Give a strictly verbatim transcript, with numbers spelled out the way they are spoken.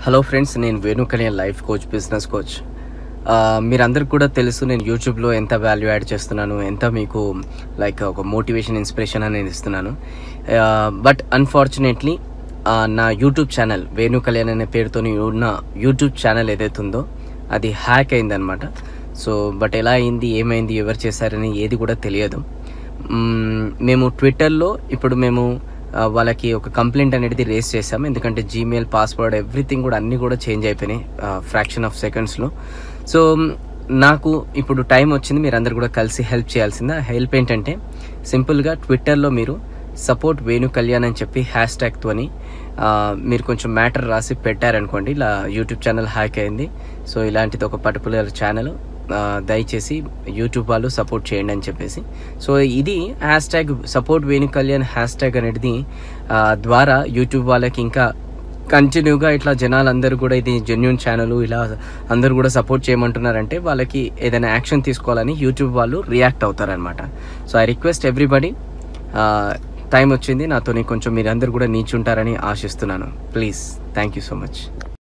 Hello friends, నేను Venu Kalyan life coach, business coach. మీరందరికి కూడా తెలుసు నేను యూట్యూబ్లో ఎంత వాల్యూ యాడ్ చేస్తున్నాను, ఎంత మీకు లైక్ ఒక మోటివేషన్, ఇన్స్పిరేషన్ అనేది ఇస్తున్నాను. బట్ అన్ఫార్చునేట్లీ నా యూట్యూబ్ ఛానల్ వేణు కలియన్ అనే పేరుతో ఉన్న యూట్యూబ్ ఛానల్ ఏదైతే ఉందో అది హ్యాక్ అయిందనమాట. సో బట్ ఎలా అయింది, ఏమైంది, ఎవరు చేశారని ఏది కూడా తెలియదు. మేము ట్విట్టర్లో ఇప్పుడు మేము వాళ్ళకి ఒక కంప్లైంట్ అనేది రేస్ చేసాము. ఎందుకంటే జీమెయిల్, పాస్వర్డ్, ఎవ్రీథింగ్ కూడా అన్నీ కూడా చేంజ్ అయిపోయినాయి ఫ్రాక్షన్ ఆఫ్ సెకండ్స్లో. సో నాకు ఇప్పుడు టైం వచ్చింది, మీరు అందరు కూడా కలిసి హెల్ప్ చేయాల్సిందా. హెల్ప్ ఏంటంటే సింపుల్గా ట్విట్టర్లో మీరు సపోర్ట్ వేణు కళ్యాణ్ అని చెప్పి హ్యాష్ ట్యాగ్తోని మీరు కొంచెం మ్యాటర్ రాసి పెట్టారనుకోండి, ఇలా యూట్యూబ్ ఛానల్ హ్యాక్ అయింది, సో ఇలాంటిది ఒక పర్టికులర్ ఛానల్, దయచేసి యూట్యూబ్ వాళ్ళు సపోర్ట్ చేయండి అని చెప్పేసి. సో ఇది hashtag support Venu Kalyan hashtag అనేది ద్వారా యూట్యూబ్ వాళ్ళకి ఇంకా కంటిన్యూగా ఇట్లా జనాలందరూ కూడా ఇది జెన్యూన్ ఛానల్, ఇలా అందరూ కూడా సపోర్ట్ చేయమంటున్నారంటే వాళ్ళకి ఏదైనా యాక్షన్ తీసుకోవాలని యూట్యూబ్ వాళ్ళు రియాక్ట్ అవుతారనమాట. So I request everybody, time వచ్చింది నాతో కొంచెం మీరందరూ కూడా నీచుంటారని ఆశిస్తున్నాను. Please, thank you so much.